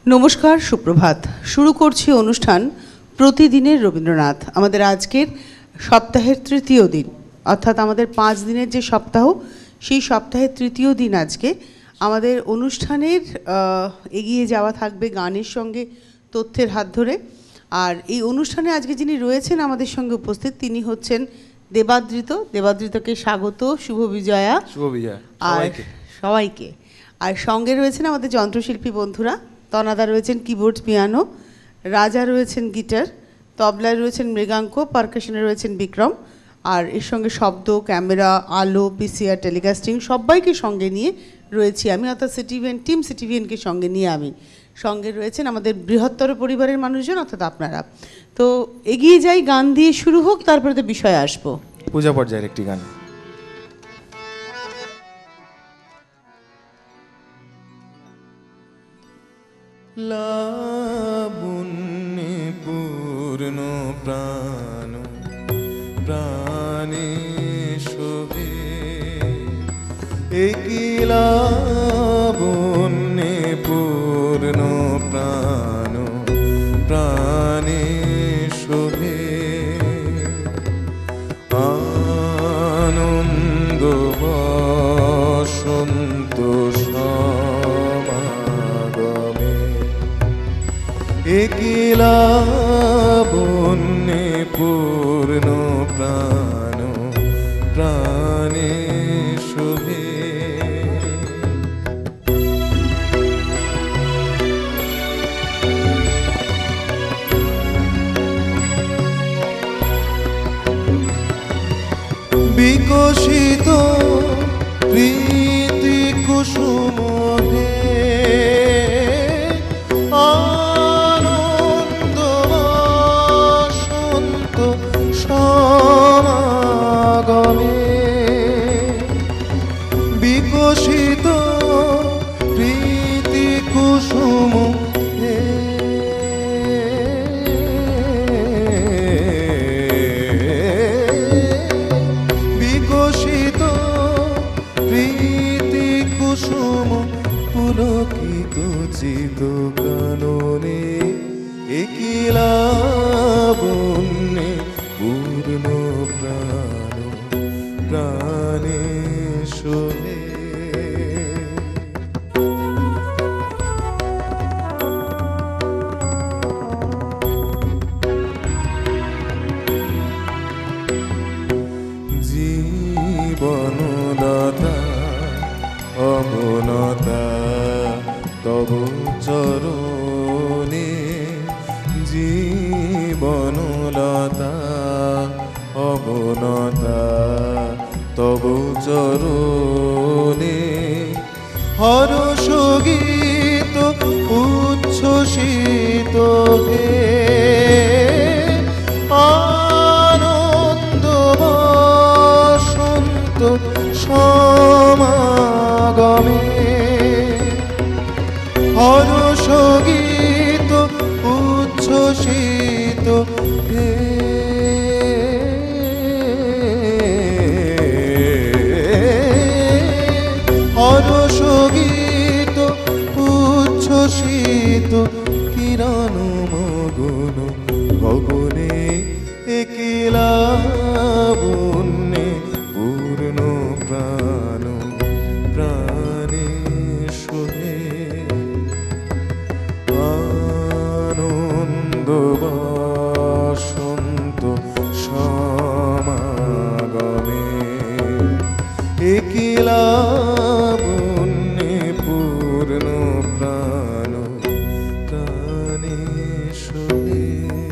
নমস্কার, সুপ্রভাত। শুরু করছি অনুষ্ঠান প্রতিদিনের রবীন্দ্রনাথ। আমাদের আজকের সপ্তাহের তৃতীয় দিন, অর্থাৎ আমাদের 5 দিনের যে সপ্তাহ, সেই সপ্তাহের তৃতীয় দিন আজকে। আমাদের অনুষ্ঠানের এগিয়ে যাওয়া থাকবে গানের সঙ্গে, তথ্যের হাত ধরে। আর এই অনুষ্ঠানে আজকে যিনি রয়েছেন আমাদের সঙ্গে উপস্থিত, তিনি হচ্ছেন দেবাদৃত। দেবাদৃতকে স্বাগত, শুভ বিজয়া। শুভ বিজয়া আর সবাইকে। আর সঙ্গে রয়েছেন আমাদের যন্ত্রশিল্পী বন্ধুরা। তনাদা রয়েছেন কিবোর্ড, পিয়ানো, রাজা রয়েছেন গিটার, তবলায় রয়েছেন মৃগাঙ্ক, পারকাশনে রয়েছেন বিক্রম। আর এর সঙ্গে শব্দ, ক্যামেরা, আলো, পিসিআর, টেলিকাস্টিং সবাইকে সঙ্গে নিয়ে রয়েছি আমি, অর্থাৎ সিটিভিএন টিম, সিটিভিএনকে সঙ্গে নিয়ে আমি। সঙ্গে রয়েছেন আমাদের বৃহত্তর পরিবারের মানুষজন, অর্থাৎ আপনারা। তো এগিয়ে যাই, গান দিয়ে শুরু হোক, তারপরে তো বিষয়ে আসবো। পূজা পর্যায়ের একটি গান। লাবণ্যে পূর্ণ প্রাণ প্রাণে শোভে, একই লাবণ্যে পূর্ণ প্রাণ প্রাণে শোভে, আনন্দ বসন্ত সমাগমে, একই লাবণ্যে পূর্ণ প্রাণ প্রাণে শোভে। বিকশিত প্রীতি কুসুম হে, আনন্দ বসন্ত সমাগমে, বিকশিত প্রীতি কুসুম হে, বিকশিত প্রীতি কুসুম পুলকিত চিত কাননে, একই লাবণ্যে পূর্ণ প্রাণ প্রাণে শোভে। জীবনদাতা অবনতা তব চরণে, জীবনলতা অবনতা তব চরণে, হর্ষ গীত উচ্ছ্বসিত হে, আনন্দ বসন্ত সমাগমে, হর্ষ গীত উচ্ছ্বসিত হে, হর্ষ গীত উচ্ছ্বসিত কিরণ মগন গগনে, একই লাবণ্যে পূর্ণ প্রাণ প্রাণে শোভে, আনন্দ বসন্ত সমাগমে, একই লাবণ্যে পূর্ণ প্রাণ প্রাণে শোভে।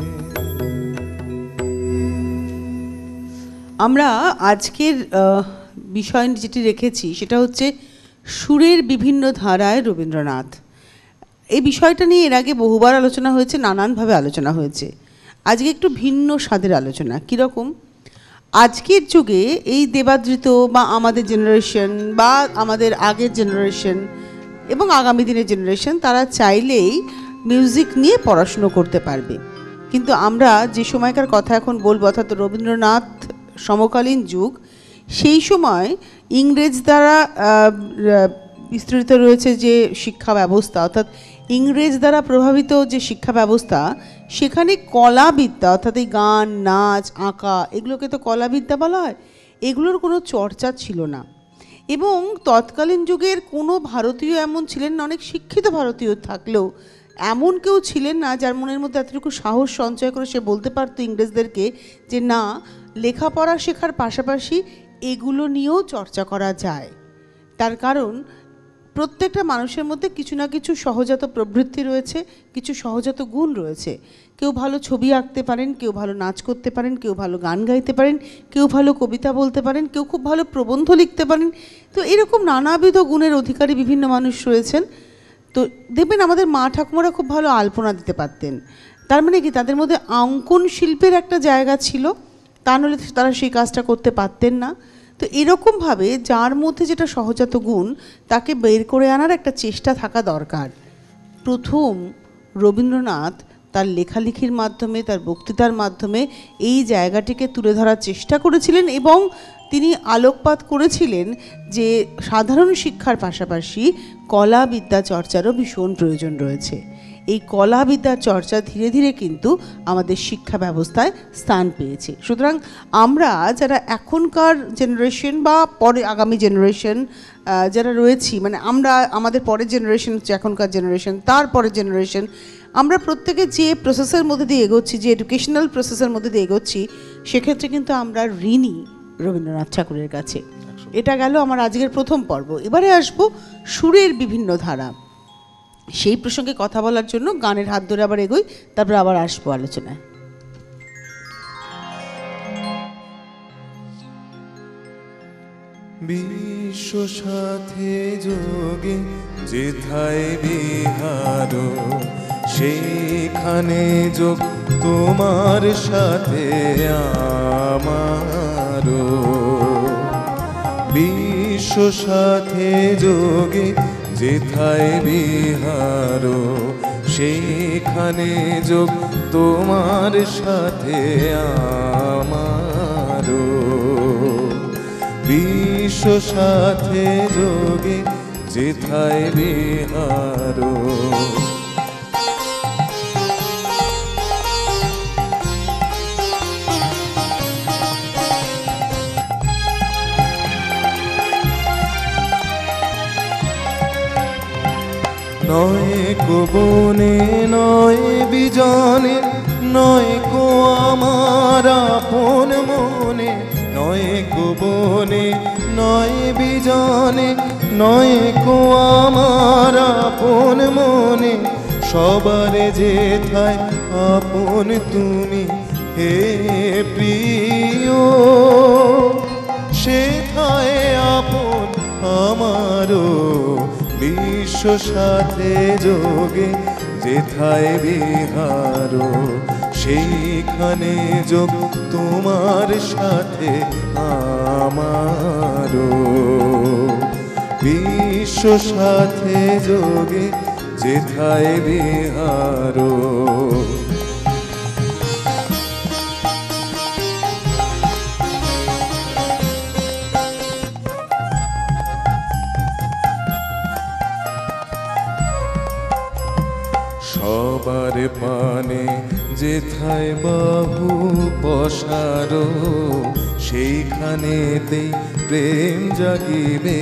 আমরা আজকের বিষয় যেটি রেখেছি সেটা হচ্ছে সুরের বিভিন্ন ধারায় রবীন্দ্রনাথ। এই বিষয়টা নিয়ে এর আগে বহুবার আলোচনা হয়েছে, নানানভাবে আলোচনা হয়েছে। আজকে একটু ভিন্ন স্বাদের আলোচনা। কীরকম? আজকের যুগে এই দেবাদৃত বা আমাদের জেনারেশন বা আমাদের আগের জেনারেশন এবং আগামী দিনের জেনারেশন, তারা চাইলেই মিউজিক নিয়ে পড়াশুনো করতে পারবে। কিন্তু আমরা যে সময়কার কথা এখন বলবো, অর্থাৎ রবীন্দ্রনাথ সমকালীন যুগ, সেই সময় ইংরেজ দ্বারা বিস্তৃত রয়েছে যে শিক্ষা ব্যবস্থা, অর্থাৎ ইংরেজ দ্বারা প্রভাবিত যে শিক্ষা ব্যবস্থা, সেখানে কলাবিদ্যা অর্থাৎ এই গান, নাচ, আঁকা, এগুলোকে তো কলাবিদ্যা বলা হয়, এগুলোর কোনো চর্চা ছিল না। এবং তৎকালীন যুগের কোনো ভারতীয় এমন ছিলেন না, অনেক শিক্ষিত ভারতীয় থাকলেও এমন কেউ ছিলেন না যার মনের মধ্যে এতটুকু সাহস সঞ্চয় করে সে বলতে পারতো ইংরেজদেরকে যে না, লেখাপড়া শেখার পাশাপাশি এগুলো নিয়েও চর্চা করা যায়। তার কারণ প্রত্যেকটা মানুষের মধ্যে কিছু না কিছু সহজাত প্রবৃত্তি রয়েছে, কিছু সহজাত গুণ রয়েছে। কেউ ভালো ছবি আঁকতে পারেন, কেউ ভালো নাচ করতে পারেন, কেউ ভালো গান গাইতে পারেন, কেউ ভালো কবিতা বলতে পারেন, কেউ খুব ভালো প্রবন্ধ লিখতে পারেন। তো এরকম নানাবিধ গুণের অধিকারী বিভিন্ন মানুষ রয়েছেন। তো দেখবেন আমাদের মা ঠাকুমারা খুব ভালো আলপনা দিতে পারতেন। তার মানে কি তাদের মধ্যে অঙ্কন শিল্পের একটা জায়গা ছিল, তা নাহলে তারা সেই কাজটা করতে পারতেন না। তো এরকমভাবে যার মধ্যে যেটা সহজাত গুণ তাকে বের করে আনার একটা চেষ্টা থাকা দরকার। প্রথম রবীন্দ্রনাথ তার লেখালেখির মাধ্যমে, তার বক্তৃতার মাধ্যমে এই জায়গাটিকে তুলে ধরার চেষ্টা করেছিলেন এবং তিনি আলোকপাত করেছিলেন যে সাধারণ শিক্ষার পাশাপাশি কলা বিদ্যা চর্চারও ভীষণ প্রয়োজন রয়েছে। এই কলা বিদ্যার চর্চা ধীরে ধীরে কিন্তু আমাদের শিক্ষা ব্যবস্থায় স্থান পেয়েছে। সুতরাং আমরা যারা এখনকার জেনারেশন বা পরে আগামী জেনারেশন যারা রয়েছি, মানে আমরা আমাদের পরের জেনারেশন হচ্ছে এখনকার জেনারেশন, তার পরের জেনারেশন, আমরা প্রত্যেকে যে প্রসেসের মধ্যে দিয়ে এগোচ্ছি, যে এডুকেশনাল প্রসেসের মধ্যে দিয়ে এগোচ্ছি, সেক্ষেত্রে কিন্তু আমরা ঋণী রবীন্দ্রনাথ ঠাকুরের কাছে। এটা গেল আমার আজকের প্রথম পর্ব। এবারে আসবো সুরের বিভিন্ন ধারা। সেই প্রসঙ্গে কথা বলার জন্য গানের হাত ধরে আবার এগোই, তারপর আবার আসবো আলোচনায়। বিশ্ব সাথে যোগে যেথায় বিহার, সেখানে যোগ তোমার সাথে আমার। বিশ্ব সাথে যোগে যেথায় বিহার, সেখানে যোগ তোমার সাথে আমার। বিশ্ব সাথে যোগে যেথায় বিহার। নয় কো বনে নয় বিজনে, নয় কো আমার আপন মনে। নয় কো বনে নয় বিজনে, নয় কো আমার আপন মনে। সবারে যেথায় আপন তুমি হে প্রিয়, সেথায় আপন আমারও। বিশ্ব সাথে যোগে যেথায় বিহার, সেইখানে যোগ তোমার সাথে আমার। বিশ্ব সাথে যোগে যেথায় বিহার। সবার পানে যেথায় বাহু পসার, সেইখানেতেই প্রেম জাগিবে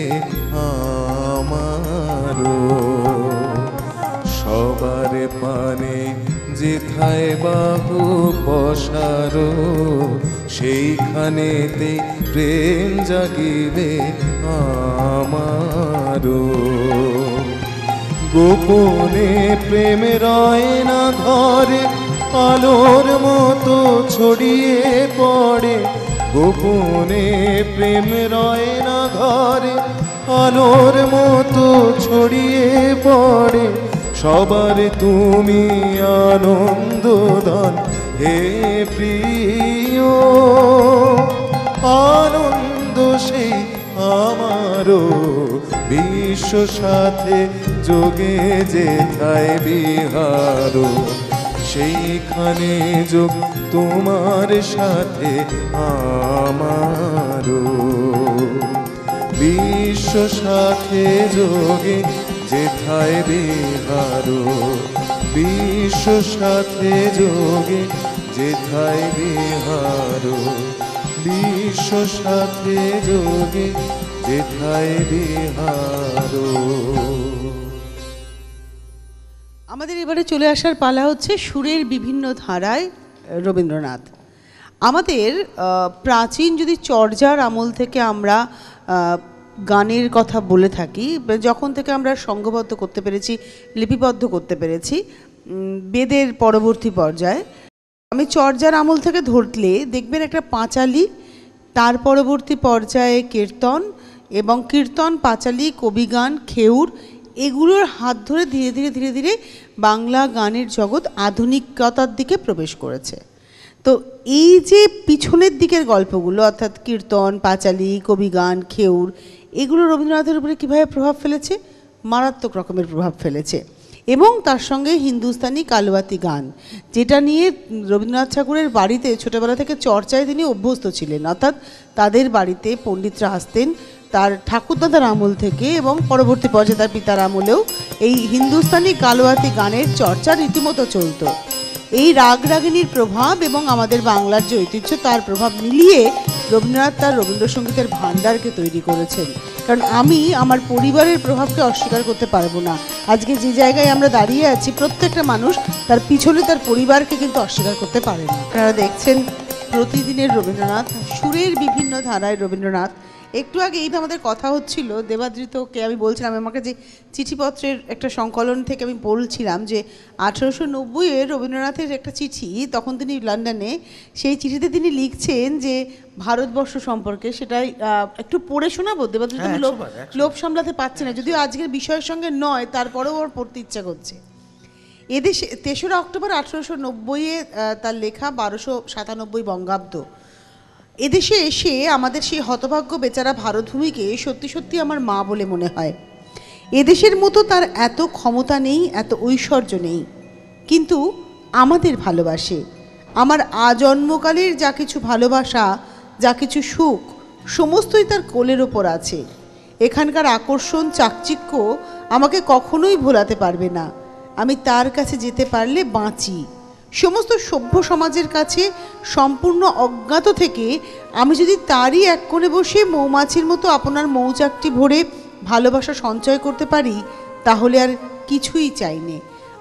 আমার। সবার পানে যেথায় বাহু পসার, সেইখানেতেই প্রেম জাগিবে আমার। গোপনে প্রেম রয় না ঘরে, আলোর মতো ছড়িয়ে পড়ে। গোপনে প্রেম রয় না ঘরে, আলোর মতো ছড়িয়ে পড়ে। সবার তুমি আনন্দ দান হে প্রিয়, আনন্দ সেই আমারও। বিশ্ব সাথে যোগে যেথায় বিহার, সেইখানে যোগ তোমার সাথে আমার। বিশ্ব সাথে যোগে যেথায় বিহারো বিশ্ব সাথে যোগে যেথায় বিহারো বিশ্ব সাথে যোগে যেথায় বিহারো। আমাদের এবারে চলে আসার পালা হচ্ছে সুরের বিভিন্ন ধারায় রবীন্দ্রনাথ। আমাদের প্রাচীন যদি চর্যার আমল থেকে আমরা গানের কথা বলে থাকি, যখন থেকে আমরা সংঘবদ্ধ করতে পেরেছি, লিপিবদ্ধ করতে পেরেছি বেদের পরবর্তী পর্যায়ে, আমি চর্যার আমল থেকে ধরলে দেখবেন একটা পাঁচালী, তার পরবর্তী পর্যায়ে কীর্তন, এবং কীর্তন, পাঁচালী, কবিগান, খেউর, এগুলোর হাত ধরে ধীরে ধীরে ধীরে ধীরে বাংলা গানের জগৎ আধুনিকতার দিকে প্রবেশ করেছে। তো এই যে পিছনের দিকের গল্পগুলো, অর্থাৎ কীর্তন, পাঁচালী, কবিগান, খেউর, এগুলো রবীন্দ্রনাথের উপরে কীভাবে প্রভাব ফেলেছে? মারাত্মক রকমের প্রভাব ফেলেছে। এবং তার সঙ্গে হিন্দুস্তানি কালওয়াতি গান, যেটা নিয়ে রবীন্দ্রনাথ ঠাকুরের বাড়িতে ছোটোবেলা থেকে চর্চায় তিনি অভ্যস্ত ছিলেন, অর্থাৎ তাদের বাড়িতে পণ্ডিতরা আসতেন তার ঠাকুরদাদার আমল থেকে, এবং পরবর্তী পর্যায়ে তার পিতার আমলেও এই হিন্দুস্তানি কালওয়াতি গানের চর্চা রীতিমতো চলত। এই রাগ রাগিনীর প্রভাব এবং আমাদের বাংলার যে ঐতিহ্য, তার প্রভাব মিলিয়ে রবীন্দ্রনাথ তার রবীন্দ্রসঙ্গীতের ভাণ্ডারকে তৈরি করেছেন। কারণ আমি আমার পরিবারের প্রভাবকে অস্বীকার করতে পারবো না। আজকে যে জায়গায় আমরা দাঁড়িয়ে আছি, প্রত্যেকটা মানুষ তার পিছনে তার পরিবারকে কিন্তু অস্বীকার করতে পারে না। আপনারা দেখছেন প্রতিদিনের রবীন্দ্রনাথ, সুরের বিভিন্ন ধারায় রবীন্দ্রনাথ। একটু আগে এই আমাদের কথা হচ্ছিল, দেবাদৃতকে আমি বলছিলাম, আমাকে যে চিঠিপত্রের একটা সংকলন থেকে আমি বলছিলাম যে 1890-এ রবীন্দ্রনাথের একটা চিঠি, তখন তিনি লন্ডনে, সেই চিঠিতে তিনি লিখছেন যে ভারতবর্ষ সম্পর্কে, সেটাই একটু পড়ে শোনাবো। দেবাদৃত লোভ সামলাতে পারছে না, যদিও আজকের বিষয়ের সঙ্গে নয়, তারপরেও ওর পড়তে ইচ্ছা করছে। এদেশে 3রা অক্টোবর 1890-এ তার লেখা, 1297 বঙ্গাব্দ। এদেশে এসে আমাদের সেই হতভাগ্য বেচারা ভারতভূমিকে সত্যি সত্যি আমার মা বলে মনে হয়। এদেশের মতো তার এত ক্ষমতা নেই, এত ঐশ্বর্য নেই, কিন্তু আমাদের ভালোবাসে। আমার আজন্মকালের যা কিছু ভালোবাসা, যা কিছু সুখ, সমস্তই তার কোলের ওপর আছে। এখানকার আকর্ষণ, চাকচিক্য আমাকে কখনোই ভোলাতে পারবে না। আমি তার কাছে যেতে পারলে বাঁচি। সমস্ত সভ্য সমাজের কাছে সম্পূর্ণ অজ্ঞাত থেকে আমি যদি তারই এক কোণে বসে মৌমাছির মতো আপনার মৌচাকটি ভরে ভালোবাসা সঞ্চয় করতে পারি, তাহলে আর কিছুই চাইনে।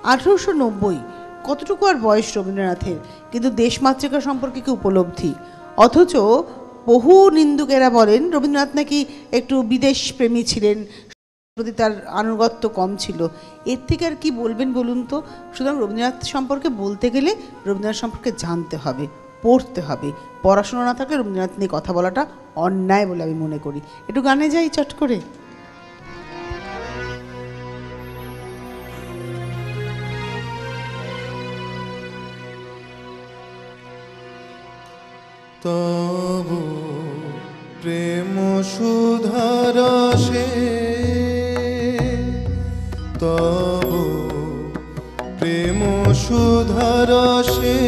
1890, কতটুকু আর বয়স রবীন্দ্রনাথের, কিন্তু দেশমাতৃকা সম্পর্কে কি উপলব্ধি। অথচ বহু নিন্দুকেরা বলেন রবীন্দ্রনাথ নাকি একটু বিদেশ প্রেমী ছিলেন, প্রতি তার আনুগত্য কম ছিল। এর থেকে আর কি বলবেন বলুন তো? সুতরাং রবীন্দ্রনাথ সম্পর্কে বলতে গেলে রবীন্দ্রনাথ সম্পর্কে জানতে হবে, পড়তে হবে। পড়াশোনা না থাকলে রবীন্দ্রনাথ নিয়ে কথা বলাটা অন্যায় বলে আমি মনে করি। একটু গানে যাই চট করে। তবু প্রেম সুধারসে, তবু প্রেম সুধারসে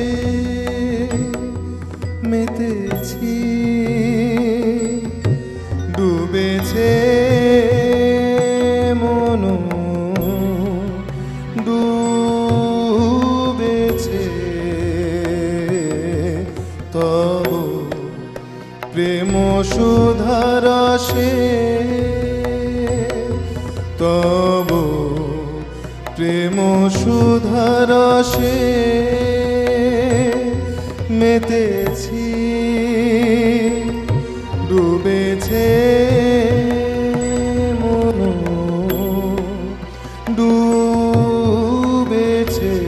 মেতেছি, ডুবেছে মন, ডুবেছে। তবু প্রেম সুধারসে, তবু প্রেম সুধারসে মেতেছি, ডুবেছে মন, ডুবেছে।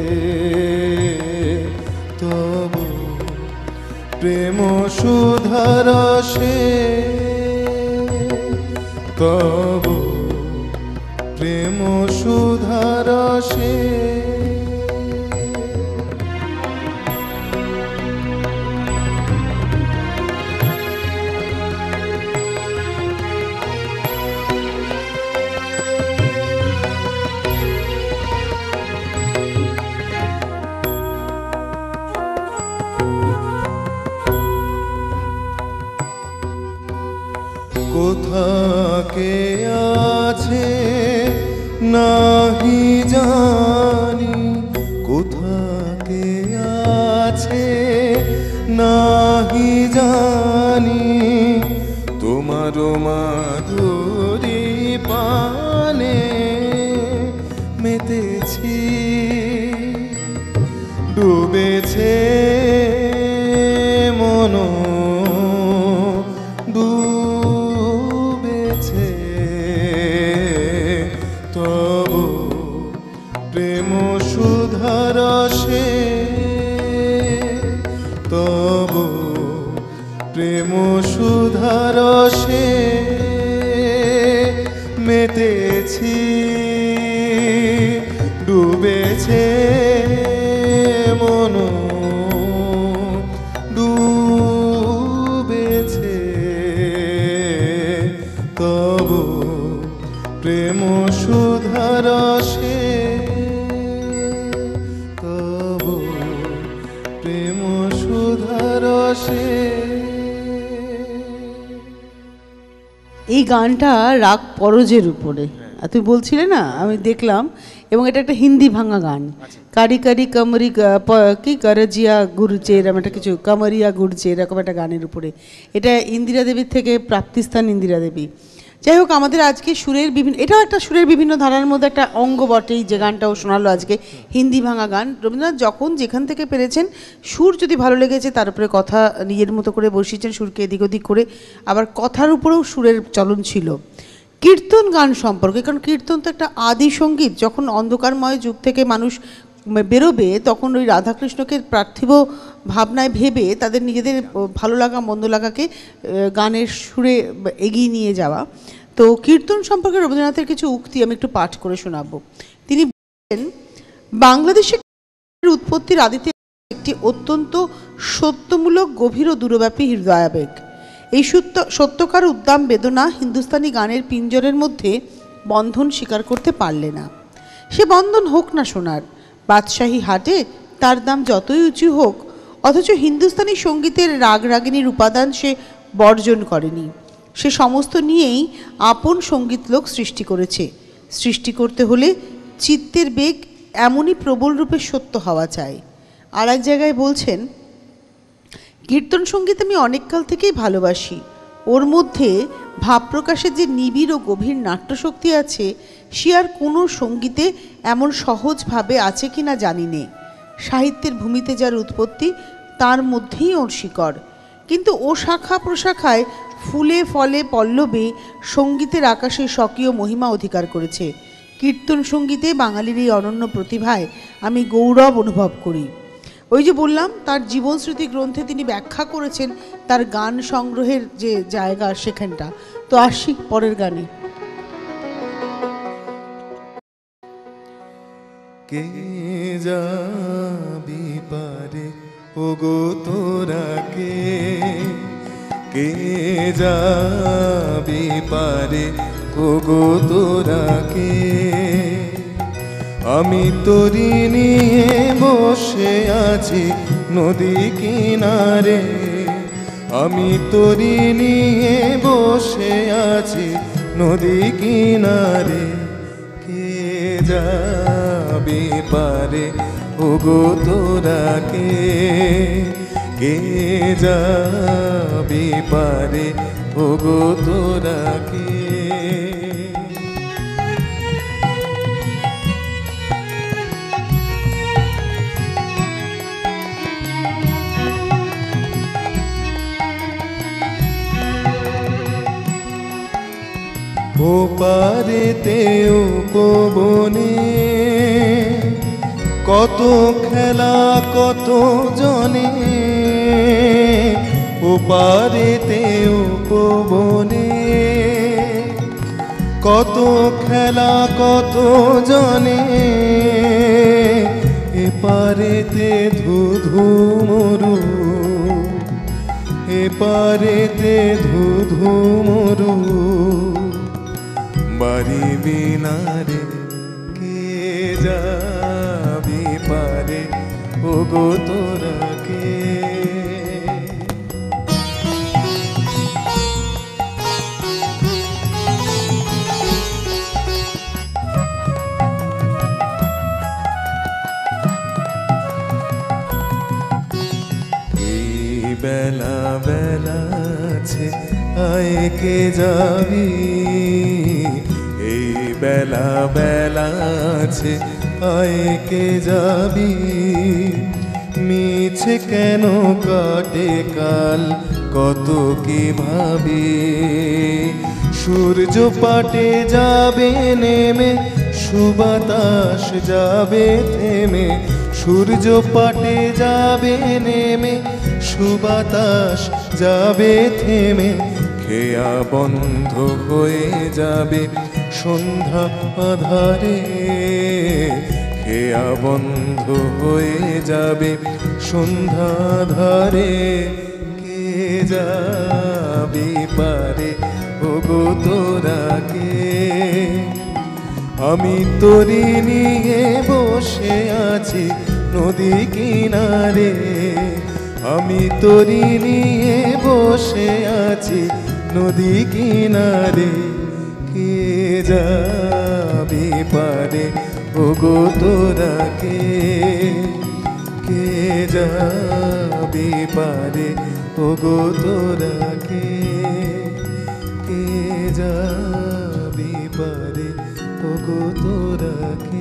তবু প্রেম সুধারসে, তবু প্রেম সুধারসে। কোথাকে আছে নাহি জানি কোথাকে আছে, নাহি জানি তোমার মাধুরী পানে মেতেছি, ডুবেছে মন, ডুবেছে তবু প্রেম সুধারসে, তবু প্রেম সুধারসে মেতেছি, ডুবেছে মন, ডুবেছে তবু প্রেম সুধারসে, তবু প্রেম সুধারসে। এই গানটা রাগ পরজের উপরে, আর তুমি বলছিলে না, আমি দেখলাম, এবং এটা একটা হিন্দি ভাঙা গান। কারি কারি কামরি কি করজিয়া গুরজে, এরকম একটা কিছু, কামরিয়া গুরজে, এরকম একটা গানের উপরে। এটা ইন্দিরা দেবীর থেকে প্রাপ্তিস্থান ইন্দিরা দেবী। যাই হোক, আমাদের আজকে সুরের বিভিন্ন, এটাও একটা সুরের বিভিন্ন ধারার মধ্যে একটা অঙ্গ বটেই, যে গানটাও শোনালো আজকে, হিন্দি ভাঙা গান। রবীন্দ্রনাথ যখন যেখান থেকে পেরেছেন, সুর যদি ভালো লেগেছে তার উপরে কথা নিজের মতো করে বসিয়েছেন, সুরকে এদিক ওদিক করে, আবার কথার উপরেও সুরের চলন ছিল। কীর্তন গান সম্পর্কে, কারণ কীর্তন তো একটা আদি সঙ্গীত, যখন অন্ধকারময় যুগ থেকে মানুষ বেরোবে তখন ওই রাধাকৃষ্ণকে পার্থিব ভাবনায় ভেবে তাদের নিজেদের ভালো লাগা মন্দ লাগাকে গানের সুরে এগিয়ে নিয়ে যাওয়া। তো কীর্তন সম্পর্কে রবীন্দ্রনাথের কিছু উক্তি আমি একটু পাঠ করে শোনাবো। তিনি বলেন, বাংলাদেশের উৎপত্তির আদিতে একটি অত্যন্ত সত্যমূলক, গভীর ও দূরব্যাপী হৃদয়াবেগ। এই সত্যকার উদ্দাম বেদনা হিন্দুস্তানি গানের পিঞ্জরের মধ্যে বন্ধন স্বীকার করতে পারলে না। সে বন্ধন হোক না সোনার, বাদশাহী হাটে তার দাম যতই উঁচু হোক, অথচ হিন্দুস্তানি সঙ্গীতের রাগ রাগিনীর উপাদান সে বর্জন করেনি। সে সমস্ত নিয়েই আপন সঙ্গীত লোক সৃষ্টি করেছে। সৃষ্টি করতে হলে চিত্তের বেগ এমনই প্রবল রূপে সত্য হওয়া চাই। আর এক জায়গায় বলছেন, কীর্তন সঙ্গীত আমি অনেককাল থেকেই ভালোবাসি। ওর মধ্যে ভাব প্রকাশের যে নিবিড় ও গভীর নাট্যশক্তি আছে, সে আর কোনো সঙ্গীতে এমন সহজভাবে আছে কি না জানি নে। সাহিত্যের ভূমিতে যার উৎপত্তি, তার মধ্যেই ওর শিকড়। কিন্তু ও শাখা প্রশাখায়, ফুলে ফলে পল্লবে সঙ্গীতের আকাশে স্বকীয় মহিমা অধিকার করেছে। কীর্তন সঙ্গীতে বাঙালির এই অনন্য প্রতিভায় আমি গৌরব অনুভব করি। ওই যে বললাম, তার জীবনস্মৃতি গ্রন্থে তিনি ব্যাখ্যা করেছেন তার গান সংগ্রহের যে জায়গা, সেখানটা। তো আসি পরের গানে। কে যাবি পারে ওগো তোরা, কে যাবি পারে ওগো তোরা, আমি তোরি নিয়ে বসে আছি নদী কিনারে, আমি তোরি নিয়ে বসে আছি নদী কিনারে। কে যাবি পারে ওগো তোরা, কে যাবি পারে ওগো তোরা, ও পারেতে ও পবনে কত খেলা কত জনে, ও পারেতে ও পবনে কত খেলা কত জনে, এ পারেতে ধু ধু মরু, এ পারেতে ধু ধু মরু, বাড়ি বিনারে কে যাবি পারে ওগো তোরা, আয় কে যাবি, এই বেলা বেলা আছে আয় কে যাবি। মিছে কেন কাটে কাল কত কি ভাবি, সূর্য পাটে যাবে নেমে সুবাতাস যাবে থেমে, সূর্য পাটে যাবে নেমে সুবাতাস যাবে থেমে, খেয়া বন্ধ হয়ে যাবে সন্ধ্যা আধারে, খেয়া বন্ধ হয়ে যাবে সন্ধ্যা ধারে। কে যাবি পারে ওগো তোরা কে, আমি তোরি নিয়ে বসে আছি নদী কিনারে, আমি তোরি নিয়ে বসে আছি নদী কিনারে। কে যাবি পারে ওগো তোরা কে, কে যাবি পারে ওগো তোরা কে, কে যাবি পারে ওগো তোরা কে।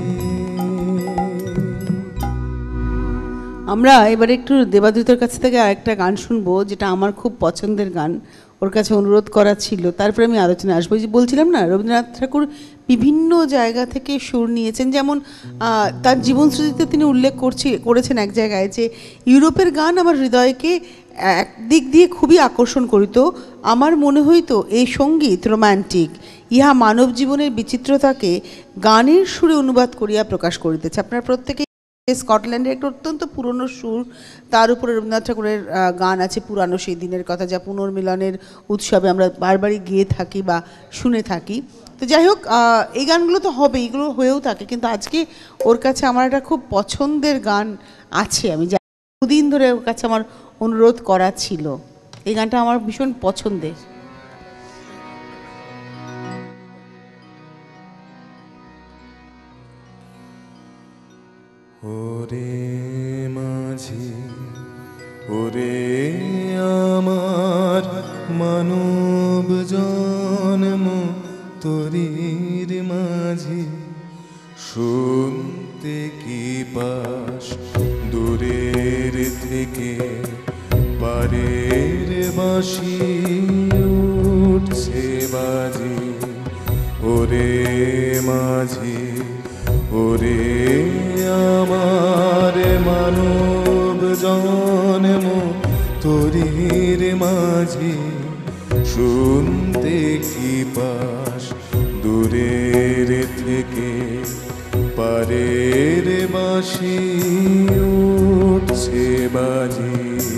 আমরা এবারে একটু দেবাদ্রিতের কাছ থেকে আরেকটা গান শুনবো, যেটা আমার খুব পছন্দের গান, ওর কাছে অনুরোধ করা ছিল, তারপরে আমি আলোচনায় আসবো। যে বলছিলাম না, রবীন্দ্রনাথ ঠাকুর বিভিন্ন জায়গা থেকে সুর নিয়েছেন। যেমন তার জীবনশ্রুতিতে তিনি উল্লেখ করেছেন এক জায়গায় যে ইউরোপের গান আমার হৃদয়কে একদিক দিয়ে খুবই আকর্ষণ করিত, আমার মনে হইতো এই সঙ্গীত রোম্যান্টিক, ইহা মানব জীবনের বিচিত্রতাকে গানের সুরে অনুবাদ করিয়া প্রকাশ করিতেছে। আপনার প্রত্যেকে স্কটল্যান্ডের একটা অত্যন্ত পুরনো সুর, তার উপরে রবীন্দ্রনাথ ঠাকুরের গান আছে পুরানো সেই দিনের কথা, যা পুনর্মিলনের উৎসবে আমরা বারবারই গেয়ে থাকি বা শুনে থাকি। তো যাই হোক, এই গানগুলো তো হবে, এগুলো হয়েও থাকে, কিন্তু আজকে ওর কাছে আমার একটা খুব পছন্দের গান আছে, আমি দুদিন ধরে ওর কাছে আমার অনুরোধ করা ছিল। এই গানটা আমার ভীষণ পছন্দের। ওরে মাঝি ওরে আমার মানব জন্ম তরির মাঝি, শুনতে কি পাস দূরের থেকে পারের বাঁশি উঠছে বাজি। ওরে মাঝি ওরে আমার মানব জন্ম তরির মাঝি, শুনতে কি পাস দূরের থেকে পারের বাঁশি উঠছে বাজি।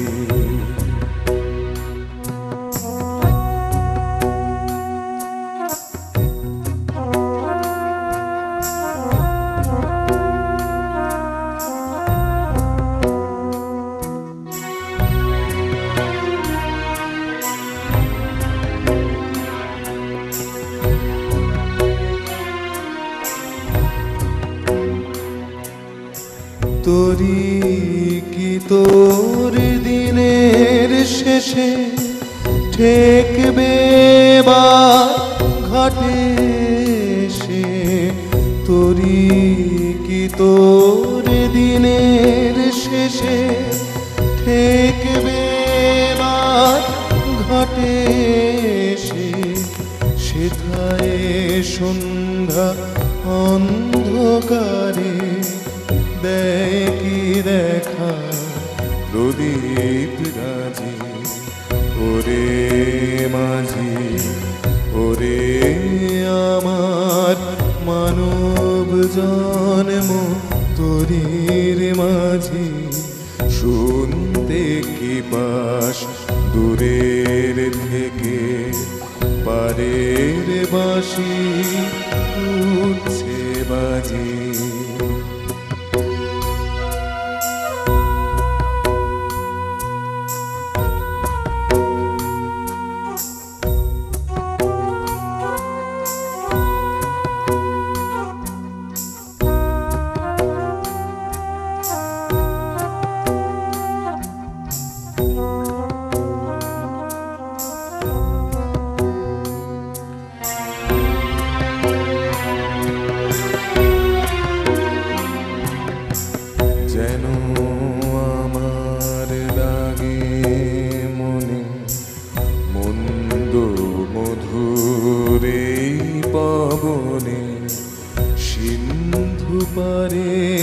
তোরি কি তোর দিনের শেষে ঠেকবে বা ঘাটে সে, তোরি কি তোর দিনের শেষে ঠেকবে বা ঘাটে সে, সেথায় সন্ধ্যা অন্ধকারে দেয় কি দেখা প্রদীপ রাজি। ওরে মাঝি ওরে আমার মানব জন্ম তরির মাঝি, শুনতে কি পাস দূরের থেকে পারের বাঁশি উঠছে বাজি।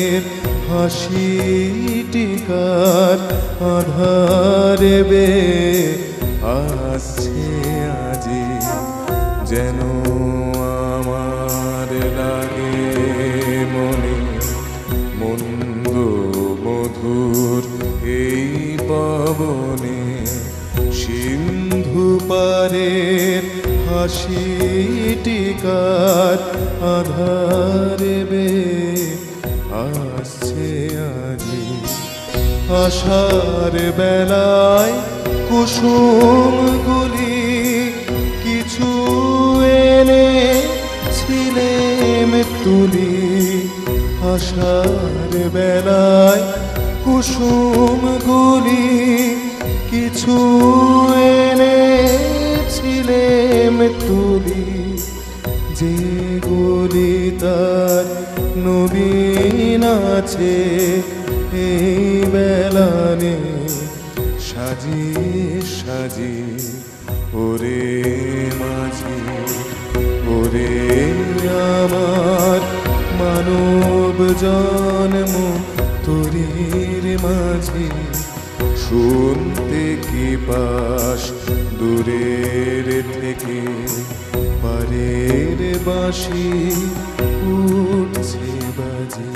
হাসি টিকার আধারে বে আসছে আজি, যেন আমার লাগে মনে মন্দ মধুর এই পাবনে। সিন্ধু পারের হাসি টিকার আধারে বে আসছে আজি, আশার বেলায় কুসুমগুলি কিছু এনে ছিলেম তুলি। আশার বেলায় কুসুমগুলি কিছু এনে ছিলেম তুলি, যে গুলি তার নবীন আছে এই বেলানে সাজিয়ে সাজিয়ে। ওরে মাঝি, ওরে আমার মানব জন্ম তোরির মাঝি, শুনতে কি পাস দূরের থেকে পারের বাঁশি উঠছে বাজি।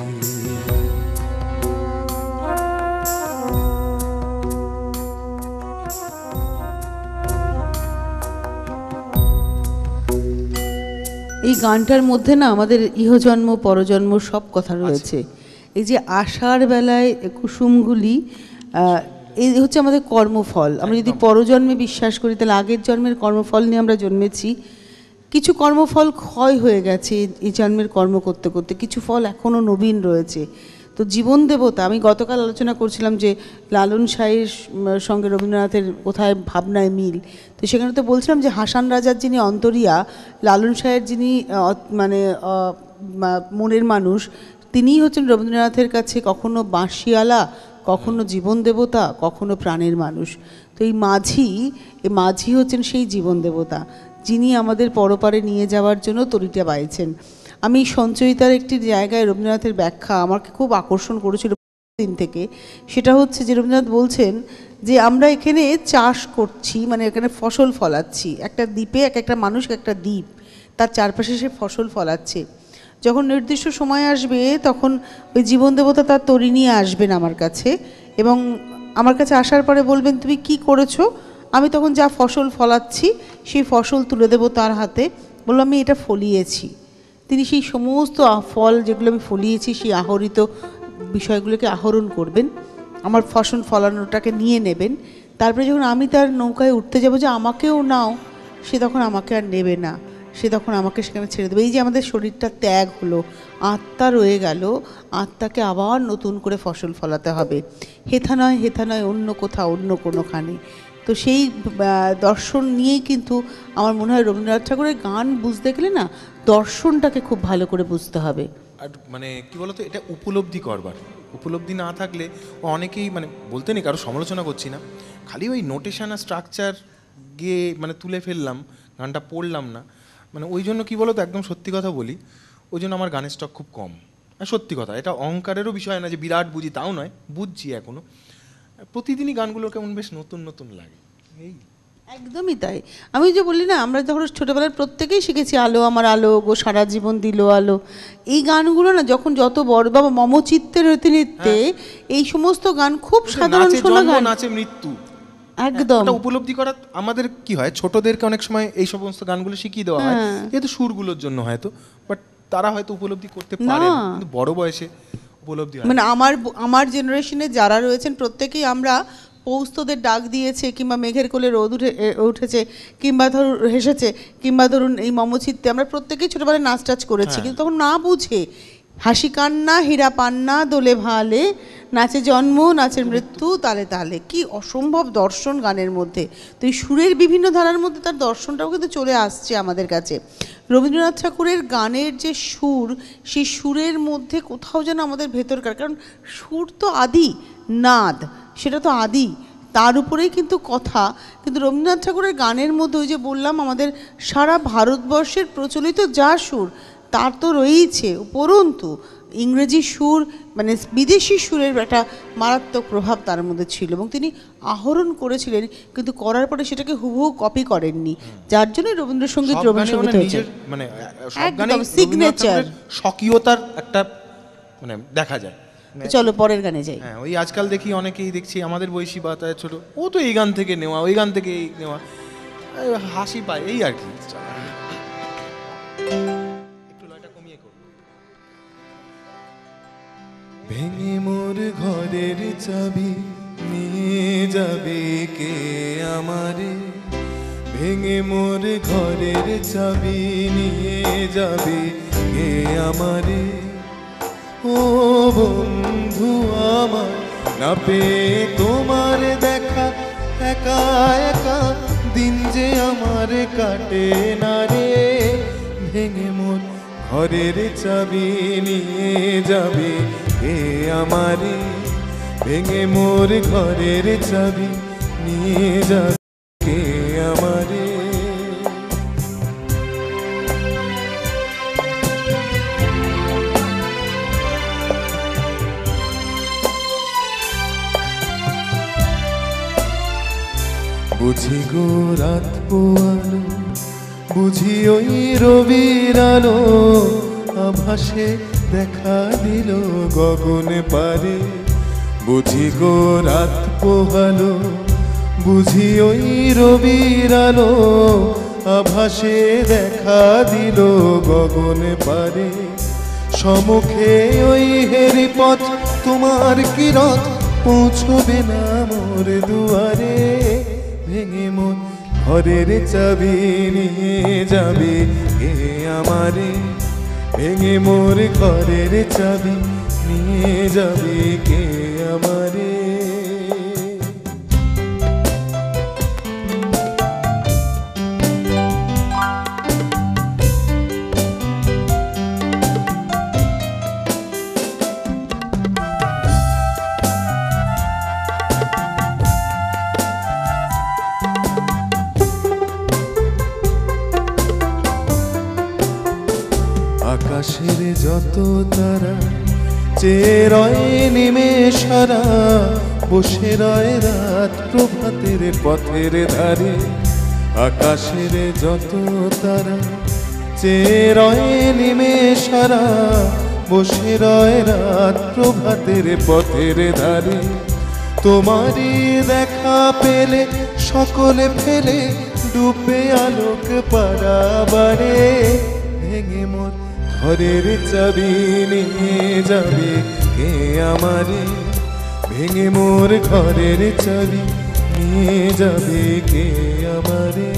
এই গানটার মধ্যে না আমাদের ইহজন্ম পরজন্ম সব কথা রয়েছে। এই যে আশার বেলায় কুসুমগুলি, এই হচ্ছে আমাদের কর্মফল। আমরা যদি পরজন্মে বিশ্বাস করি তাহলে আগের জন্মের কর্মফল নিয়ে আমরা জন্মেছি। কিছু কর্মফল ক্ষয় হয়ে গেছে এই জন্মের কর্ম করতে করতে, কিছু ফল এখনও নবীন রয়েছে। তো জীবন দেবতা, আমি গতকাল আলোচনা করছিলাম যে লালন শাহের সঙ্গে রবীন্দ্রনাথের কোথায় ভাবনায় মিল, তো সেখানে তো বলছিলাম যে হাসান রাজার যিনি অন্তরিয়া, লালন শাহের যিনি মানে মনের মানুষ, তিনিই হচ্ছেন রবীন্দ্রনাথের কাছে কখনো বাঁশিয়ালা, কখনো জীবন দেবতা, কখনো প্রাণের মানুষ। তো এই মাঝি হচ্ছেন সেই জীবন দেবতা, যিনি আমাদের পরপারে নিয়ে যাওয়ার জন্য তরিটা বাইছেন। আমি সঞ্চয়িতার একটি জায়গায় রবীন্দ্রনাথের ব্যাখ্যা আমাকে খুব আকর্ষণ করেছিল দিন থেকে। সেটা হচ্ছে যে রবীন্দ্রনাথ বলছেন যে আমরা এখানে চাষ করছি, মানে এখানে ফসল ফলাচ্ছি, একটা দ্বীপে এক একটা মানুষ একটা দ্বীপ, তার চারপাশে সে ফসল ফলাচ্ছে। যখন নির্দিষ্ট সময় আসবে তখন ওই জীবন দেবতা তার তরি নিয়ে আসবেন আমার কাছে, এবং আমার কাছে আসার পরে বলবেন তুমি কি করেছো। আমি তখন যা ফসল ফলাচ্ছি সেই ফসল তুলে দেবো তার হাতে, বললাম আমি এটা ফলিয়েছি। তিনি সেই সমস্ত ফল যেগুলো আমি ফলিয়েছি সেই আহরিত বিষয়গুলোকে আহরণ করবেন, আমার ফসল ফলানোটাকে নিয়ে নেবেন। তারপরে যখন আমি তার নৌকায় উঠতে যাবো যে আমাকেও নাও, সে তখন আমাকে আর নেবে না, সে তখন আমাকে সেখানে ছেড়ে দেবে। এই যে আমাদের শরীরটা ত্যাগ হলো, আত্মা রয়ে গেল, আত্মাকে আবার নতুন করে ফসল ফলাতে হবে, হেথা নয় অন্য কোথাও, অন্য কোনোখানে। তো সেই দর্শন নিয়েই কিন্তু আমার মনে হয় রবীন্দ্রনাথ ঠাকুরের গান বুঝতে গেলে না দর্শনটাকে খুব ভালো করে বুঝতে হবে। আর মানে কি বলতো, এটা উপলব্ধি না থাকলে অনেকেই, মানে বলতে নেই কারো সমালোচনা করছি না, খালি ওই নোটেশন আর স্ট্রাকচার গিয়ে মানে তুলে ফেললাম, গানটা পড়লাম না, মানে ওই জন্য কি বলতো, একদম সত্যি কথা বলি, ওই জন্য আমার গানের স্টক খুব কম। আর সত্যি কথা, এটা অহংকারেরও বিষয় না যে বিরাট বুঝি, তাও নয়, বুঝছি এখনও। প্রতিদিনই গানগুলো কেমন বেশ নতুন নতুন লাগে, এই একদমই তাই। আমি যে বলি না, আমরা যখন ছোটোবেলায় প্রত্যেকেই শিখেছি আলো আমার আলো গো সারা জীবন দিল আলো, এই গানগুলো না যখন যত বড় বাবা মমচিত্তের রীতিনীতিতে এই সমস্ত গান খুব সাধারণ শোনা গান, নাচে মৃত্যু, একদম উপলব্ধি করা আমাদের কি হয়, ছোটদেরকে অনেক সময় এই সমস্ত গানগুলো শিখিয়ে দেওয়া হয় যেহেতু সুরগুলোর জন্য হয়তো, বাট তারা হয়তো উপলব্ধি করতে পারে না, কিন্তু বড় বয়সে উপলব্ধি হয়। মানে আমার জেনারেশনে যারা রয়েছেন প্রত্যেকেই আমরা পৌস্তদের ডাক দিয়েছে, কিংবা মেঘের কোলে রোদ উঠেছে, কিংবা ধরুন হেসেছে, কিংবা ধরুন এই মমচিত্তে আমরা প্রত্যেকেই ছোটোবেলায় নাচ টাচ করেছি, কিন্তু তখন না বুঝে হাসি কান্না হীরা পান্না দোলে ভালে, নাচে জন্ম নাচের মৃত্যু তালে তালে, কি অসম্ভব দর্শন গানের মধ্যে। তো এই সুরের বিভিন্ন ধারার মধ্যে তার দর্শনটাও কিন্তু চলে আসছে আমাদের কাছে। রবীন্দ্রনাথ ঠাকুরের গানের যে সুর, সেই সুরের মধ্যে কোথাও যেন আমাদের ভেতরকার, কারণ সুর তো আদি, নাদ সেটা তো আদি, তার উপরেই কিন্তু কথা। কিন্তু রবীন্দ্রনাথ ঠাকুরের গানের মধ্যে ওই যে বললাম আমাদের সারা ভারতবর্ষের প্রচলিত যা সুর তার তো রয়েইছে, উপরন্তু ইংরেজি সুর মানে বিদেশি সুরের একটা মারাত্মক প্রভাব তার মধ্যে ছিল এবং তিনি আহরণ করেছিলেন, কিন্তু করার পরে সেটাকে হুবহু কপি করেননি, যার জন্য রবীন্দ্রসঙ্গীত সব গানে রবীন্দ্রসঙ্গীত ওনার হয়েছে। নিজের মানে সব একদম গানে signature। স্বকীয়তার একটা মানে দেখা যায়। তো চলো পরের গানে যাই। হ্যাঁ, ওই আজকাল দেখি অনেকেই দেখছি আমাদের বয়সী বা তার ছোট, ও তো এই গান থেকে নেওয়া, ওই গান থেকে এই নেওয়া, হাসি পায় এই আর কি। একটু লয়টা কমিয়ে করবো। ভেঙে মোর ঘরের চাবি নিয়ে যাবে কে আমারে, ভেঙে মোর ঘরের চাবি নিয়ে যাবে কে আমারে। ও বন্ধু আমার, না পেয়ে তোমার দেখা, একা একা দিন যে আমার কাটে না রে। ভেঙে মোর ঘরের চাবি নিয়ে যাবে কে আমারে, ভেঙে মোর ঘরের চাবি নিয়ে যাবে কে আমারে। বুঝি গো রাত পোয়ালো, বুঝি ওই রবির আলো, আভাসে দেখা দিল গগনে পারে। বুঝি গো রাত পোহালো, বুঝি ওই রবির আলো, আভাসে দেখা দিল গগনে পারে। সমুখে ওই হেরি পথ, তোমার কি রথ পৌঁছবে না মোর দুয়ারে। ভেঙে মোর ঘরের চাবি নিয়ে যাবে কে আমারে, ভেঙে মোর ঘরের চাবি নিয়ে যাবে কে আমারে। আকাশের যত তারা চেয়ে রয় নিমেষারা, বসে রয় রাত প্রভাতের পথের ধারে। আকাশের যত তারা চেয়ে রয় নিমেষারা, বসে রয় রাত প্রভাতের পথের ধারে। তোমারই দেখা পেলে সকলে ফেলে ডুবে আলোক পারাবারে। ভেঙে মোর ঘরের চাবি নিয়ে যাবে কে আমারে, ভেঙে মোর ঘরের চাবি নিয়ে যাবে কে আমারে।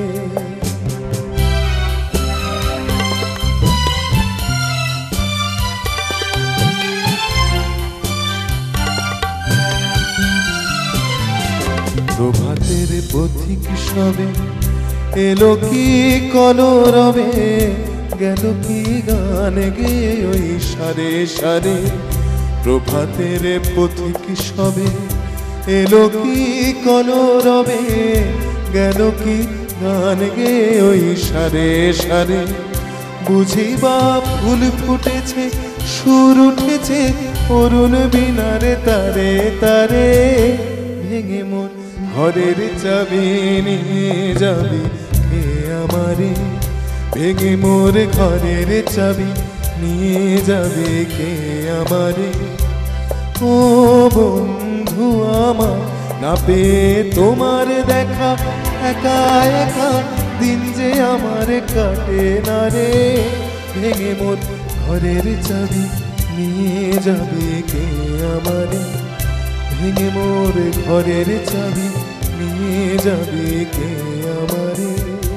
প্রভাতের পথিক সবে এলো কি কলরবে, গেল কি গান গে ওই সারে সারে। প্রভাতের পথিক সবে এলো কি কলরবে, গেল কি গান গে ওই সারে সারে। বুঝি বা ফুল ফুটেছে, সুর উঠেছে অরুণ বিনারে তারে তারে। ভেঙে মোর ঘরের চাবি নিয়ে যাবে কে আমারে, ভেঙে মোর ঘরের চাবি নিয়ে যাবে কে আমারে। ও বন্ধু আমার, না পেয়ে তোমার দেখা, একা একা দিন যে আমার কাটে না রে। ভেঙে মোর ঘরের চাবি নিয়ে যাবে কে আমারে, ভেঙে মোর ঘরের চাবি নিয়ে যাবে কে আমারে।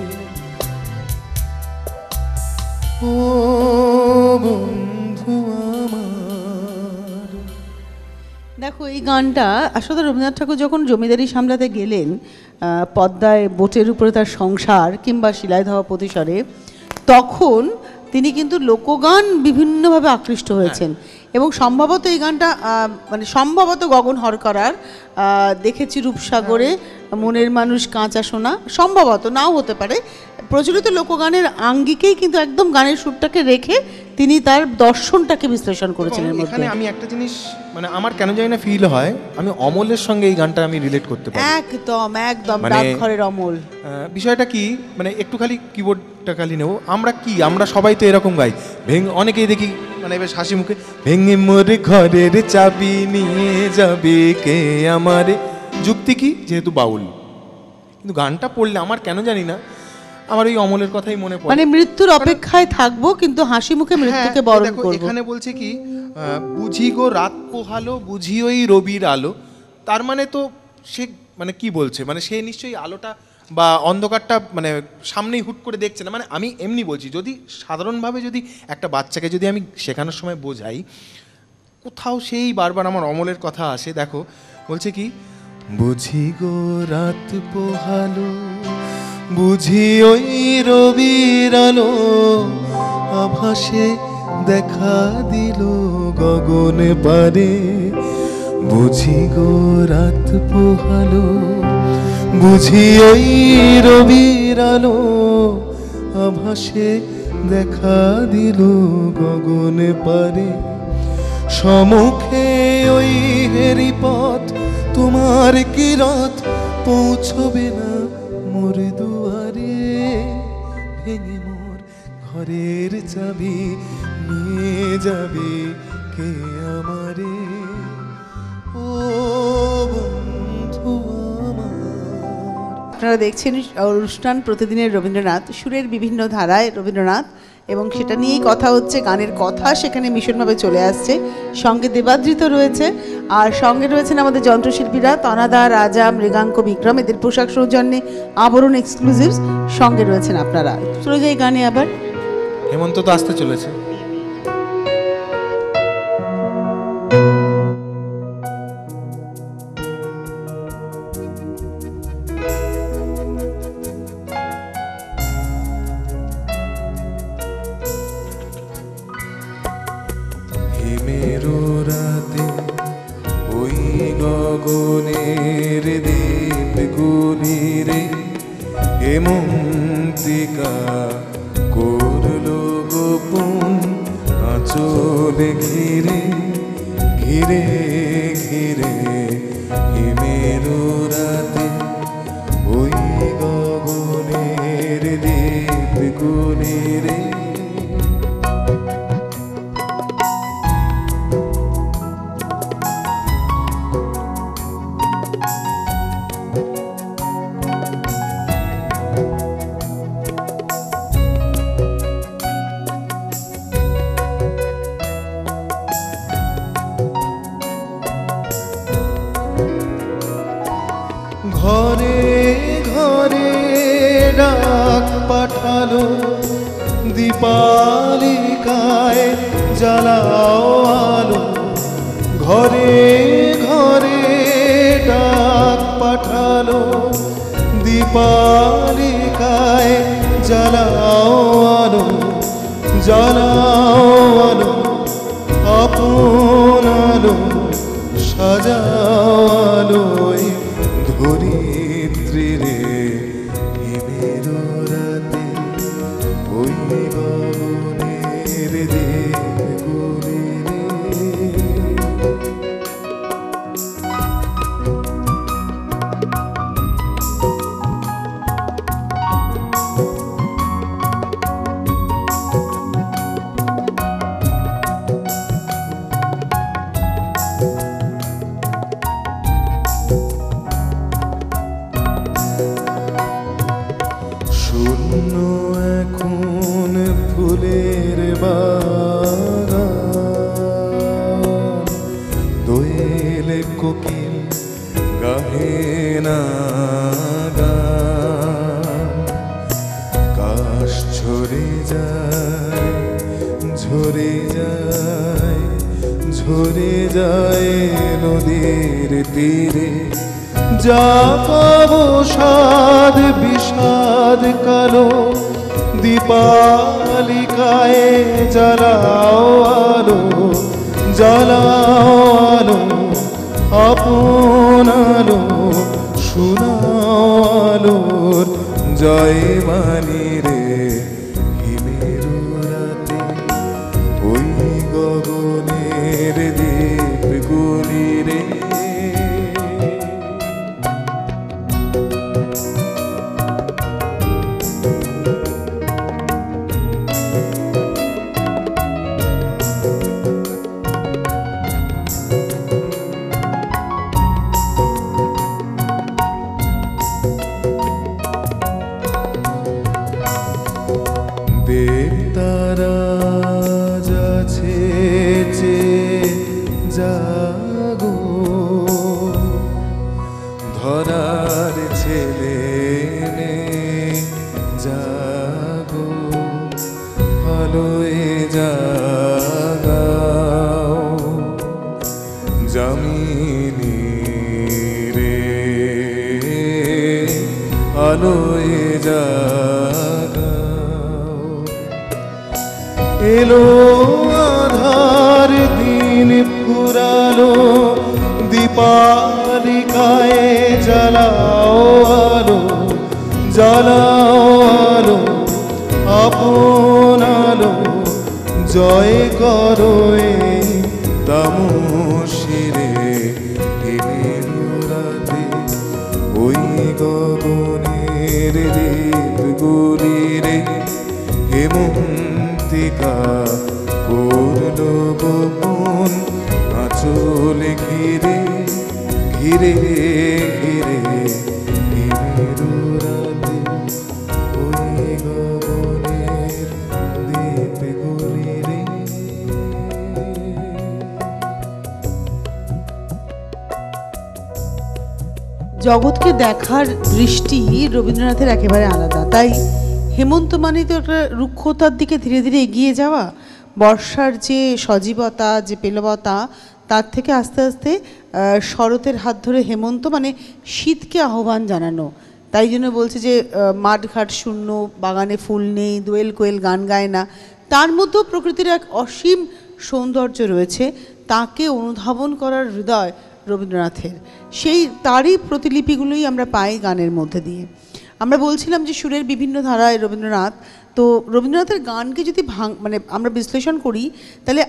ও বন্ধু আমার। দেখো এই গানটা আসলে রবীন্দ্রনাথ ঠাকুর যখন জমিদারি সামলাতে গেলেন, পদ্মায় বোটের উপরে তার সংসার কিংবা শিলায় ধাওয়া প্রতিসরে, তখন তিনি কিন্তু লোকগান বিভিন্নভাবে আকৃষ্ট হয়েছেন এবং সম্ভবত এই গানটা মানে সম্ভবত গগন হরকরার দেখেছি রূপসাগরে মনের মানুষ কাঁচা সোনা, সম্ভবত নাও হতে পারে, প্রচলিত লোকগানের আঙ্গিকেই কিন্তু একদম গানের সুরটাকে রেখে তিনি তার দর্শনটাকে বিশ্লেষণ করেছেন এর মধ্যে। এখানে আমি একটা জিনিস মানে আমার কেন জানি না ফিল হয়, আমি অমলের সঙ্গে এই গানটা আমি রিলেট করতে পারি। একদম একদম মানে- ডাকঘরের অমল। বিষয়টা কি, মানে একটু খালি কিবোর্ডটা খালি নেব, আমরা সবাই তো এরকম গাই, অনেকেই দেখি মানে বেশ হাসি মুখে, ভেঙে মোর ঘরের চাবি নিয়ে যাবে কে আমারে। যুক্তি কি, যেহেতু বাউল, কিন্তু গানটা পড়লে আমার কেন জানি না আমার ওই অমলের কথাই মনে পড়ে। মানে মৃত্যুর অপেক্ষায় থাকবো কিন্তু হাসি মুখে মৃত্যুকে বরণ দেখো, করব। এখানে বলছে কি, বুঝি গো রাত পোহালো, বুঝি ওই রবির আলো। তার মানে তো সে মানে কি বলছে, মানে সে নিশ্চয়ই আলোটা বা অন্ধকারটা মানে সামনেই হুট করে দেখছে না। মানে আমি এমনি বলছি, যদি সাধারণভাবে যদি একটা বাচ্চাকে যদি আমি শেখানোর সময় বোঝাই, কোথাও সেই বারবার আমার অমলের কথা আসে। দেখো বলছে কি, বুঝি গো রাত পোহালো, বুঝি ওই রবির আলো, আভাসে দেখা দিল গগনে পারে। বুঝি গো রাত পোহালো, বুঝি ওই রবির আলো, আভাসে দেখা দিল গগনে পারে। সম্মুখে ওই হেরি পথ, তোমার কি রথ পৌঁছবে না মোর দুয়ারে। ভেঙে মোর ঘরের চাবি নিয়ে যাবে কে আমারে, ও বন্ধু আমার। আপনারা দেখছেন অনুষ্ঠান প্রতিদিনের রবীন্দ্রনাথ, সুরের বিভিন্ন ধারায় রবীন্দ্রনাথ, এবং সেটা নিয়েই কথা হচ্ছে। গানের কথা সেখানে ভীষণভাবে চলে আসছে। সঙ্গে দেবাদৃত রয়েছে, আর সঙ্গে রয়েছেন আমাদের যন্ত্রশিল্পীরা তনাদা, রাজা, মৃগাঙ্ক, বিক্রম। এদের পোশাক সৌজন্যে আবরণ এক্সক্লুসিভস। সঙ্গে রয়েছেন আপনারা। চলে যাই গানে আবার। হেমন্ত তো আসতে চলেছে। গগনের দীপ গুলিরে হেমন্তিকা করলো গোপন আঁচলে ঘিরে ঘিরে ঘিরে। হিমের রাতে ওই গগনের দীপ গুলিরে ঘরে ঘরে ডাক পাঠালো, দীপালিকায় জ্বালাও আলো। ঘরে ঘরে ডাক পাঠালো, দীপালিকায় জ্বালাও আলো, জ্বালাও আলো, আপন আলো সাজাও আলোয় ধরিত্রী রে। হিমের রাতে ওই গগনের দীপ গুলিরে শূন্য এখন ফুলের বাগান, দোয়েল কোকিল গাহে না গান। কাশ ঝরে যায় ঝরে যায় ঝরে যায় নদীর তীরে। যা পাবো সাধ বিষাদ কালো, দীপালিকায় জ্বালাও আলো, জ্বালাও আলো, আপন আলো শোনাও আলোর জয় বাণী রে। হিমের রাতে গো ধরার ছেলে মেয়ে জাগো আলোয় জাগাও জামিনী রে আলোয় জাগাও এলো আধার দিন ফুরালো দীপালিকায় জ্বালাও আলো জ্বালাও আলো আপন আলো জয় করো এই তামসিরে রাতে ওই গগনের দ্বীপগুলি রে হেমন্তিকা করল গোপন আঁচল ঘিরে ঘিরে ঘিরে রাতে ওই গগনের দ্বীপগুলি রে। জগৎকে দেখার দৃষ্টি রবীন্দ্রনাথের একেবারে আলাদা। তাই হেমন্ত মানে তো একটা রুক্ষতার দিকে ধীরে ধীরে এগিয়ে যাওয়া, বর্ষার যে সজীবতা যে পেলবতা তার থেকে আস্তে আস্তে শরতের হাত ধরে হেমন্ত মানে শীতকে আহ্বান জানানো। তাই জন্য বলছে যে মাঠঘাট শূন্য, বাগানে ফুল নেই, দোয়েল কোয়েল গান গায় না, তার মধ্যেও প্রকৃতির এক অসীম সৌন্দর্য রয়েছে। তাকে অনুধাবন করার হৃদয় রবীন্দ্রনাথের, সেই তারই প্রতিলিপিগুলোই আমরা পাই গানের মধ্যে দিয়ে। আমরা বলছিলাম যে সুরের বিভিন্ন ধারায় রবীন্দ্রনাথ, তো রবীন্দ্রনাথের গানকে যদি মানে আমরা বিশ্লেষণ করি তাহলে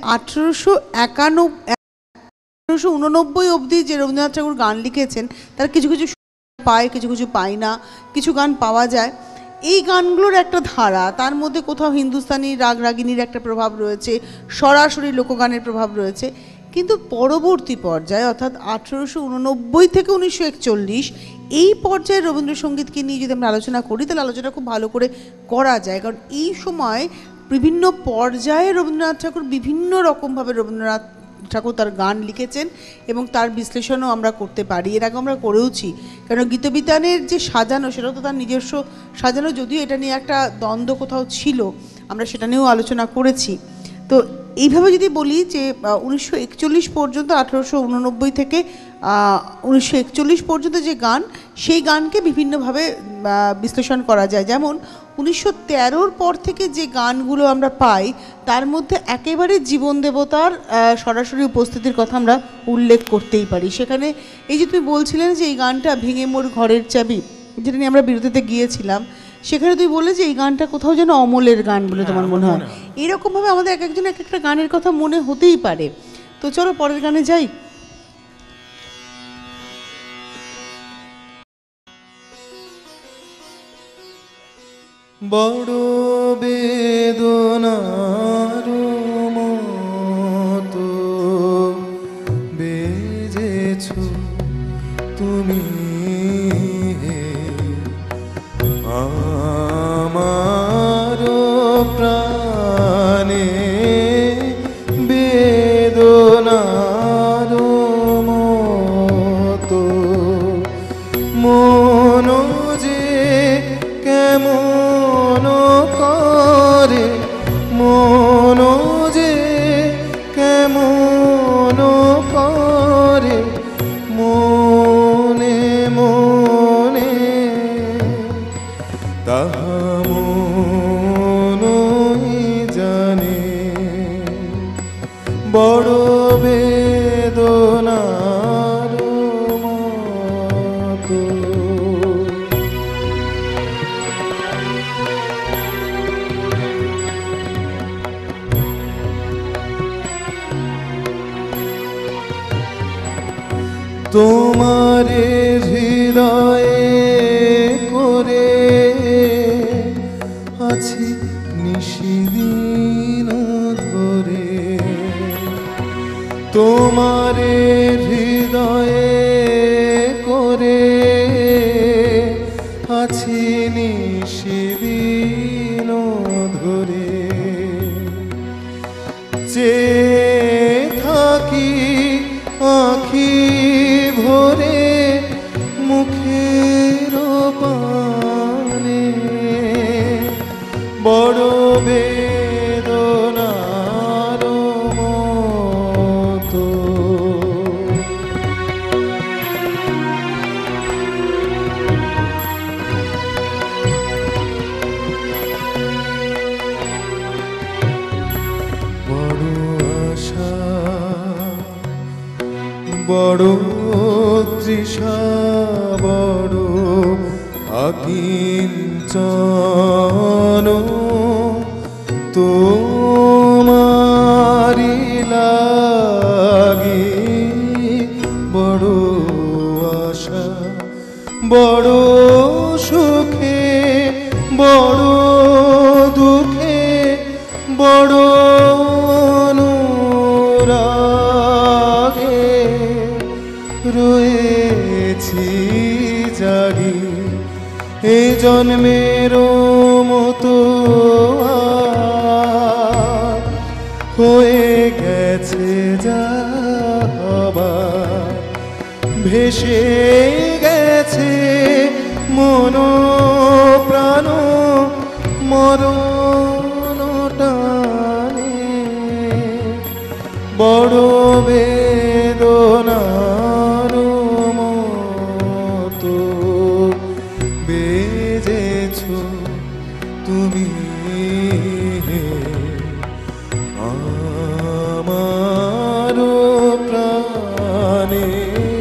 1889 অবধি যে রবীন্দ্রনাথ ঠাকুর গান লিখেছেন তার কিছু কিছু পায়, কিছু কিছু পাই না, কিছু গান পাওয়া যায়। এই গানগুলোর একটা ধারা, তার মধ্যে কোথাও হিন্দুস্তানি রাগ রাগিনীর একটা প্রভাব রয়েছে, সরাসরি লোকগানের প্রভাব রয়েছে। কিন্তু পরবর্তী পর্যায়ে অর্থাৎ 1889 থেকে 1941 এই পর্যায়ে রবীন্দ্রসঙ্গীতকে নিয়ে যদি আমরা আলোচনা করি তাহলে আলোচনা খুব ভালো করে করা যায়। কারণ এই সময় বিভিন্ন পর্যায়ে রবীন্দ্রনাথ ঠাকুর বিভিন্ন রকমভাবে রবীন্দ্রনাথ ঠাকুর তার গান লিখেছেন এবং তার বিশ্লেষণও আমরা করতে পারি, এর আগে আমরা করেওছি। কারণ গীতবিতানের যে সাজানো সেটাও তো তার নিজস্ব সাজানো, যদিও এটা নিয়ে একটা দ্বন্দ্ব কোথাও ছিল, আমরা সেটা নিয়েও আলোচনা করেছি। তো এইভাবে যদি বলি যে 1941 পর্যন্ত, 1889 থেকে 1941 পর্যন্ত যে গান, সেই গানকে বিভিন্নভাবে বিশ্লেষণ করা যায়। যেমন 1913 পর থেকে যে গানগুলো আমরা পাই তার মধ্যে একেবারে জীবন দেবতার সরাসরি উপস্থিতির কথা আমরা উল্লেখ করতেই পারি। সেখানে এই যে তুমি বলছিলেন যে এই গানটা ভেঙে মোর ঘরের চাবি, যেটা নিয়ে আমরা বিরতিতে গিয়েছিলাম, সেখানে তুই বলে যে এই গানটা কোথাও যেন অমলের গান বলে তোমার মনে হয়। এরকমভাবে আমাদের এক একজন এক একটা গানের কথা মনে হতেই পারে। তো চলো পরের গানে যাই। বড় বেদনার মতো বেজেছ তুমি আমার প্রাণে, বেদনার মতো মন যে কেমন করে, মন যে কেমন করে মনে মনে, তাহা মনই জানে। বড় বেদনার মতো। তোমারে হৃদয়ে করে আছি নিশিদিন ধরে, তোমারে হৃদয়ে করে আছি নিশিদিন ধরে, চেয়ে থাকি আখি ভরে মুখের পানে বড় বেদনার মতো। বড় আশা বড় তৃষা বড় আকিঞ্চন তোমারি লাগি বড় আশা বড় সুখে বড় দুঃখে বড় অনুরাগে রয়েছি জাগি এই জন্মের মতো আর হয়ে গেছে যা হবার ভেসে গেছে মন প্রাণ মরণ টানে বড় বেদনার মতো বেজেছ তুমি আমার প্রাণে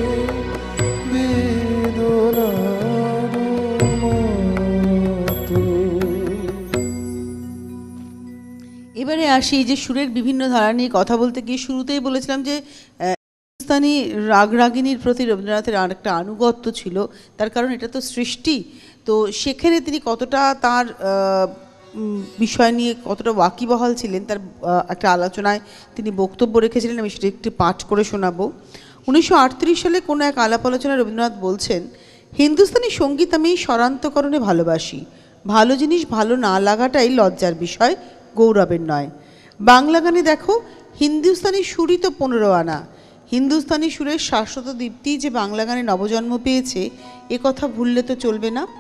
বেদনার মতো। এবারে আসি যে সুরের বিভিন্ন ধারা নিয়ে কথা বলতে গিয়ে শুরুতেই বলেছিলাম যে হিন্দুস্তানি রাগরাগিনীর প্রতি রবীন্দ্রনাথের আরেকটা আনুগত্য ছিল, তার কারণ এটা তো সৃষ্টি। তো সেখানে তিনি কতটা তার বিষয় নিয়ে কতটা ওয়াকিবহাল ছিলেন তার একটা আলোচনায় তিনি বক্তব্য রেখেছিলেন, আমি সেটা একটু পাঠ করে শোনাবো। 1938 সালে কোনো এক আলাপ আলোচনায় রবীন্দ্রনাথ বলছেন, হিন্দুস্তানি সঙ্গীত আমি স্বরান্তকরণে ভালোবাসি, ভালো জিনিস ভালো না লাগাটাই লজ্জার বিষয়, গৌরবের নয়। বাংলা গানে দেখো হিন্দুস্তানি সুরই তো 15 আনা, হিন্দুস্তানি সুরের শাশ্বত দীপ্তি যে বাংলা গানে নবজন্ম পেয়েছে এ কথা ভুললে তো চলবে না।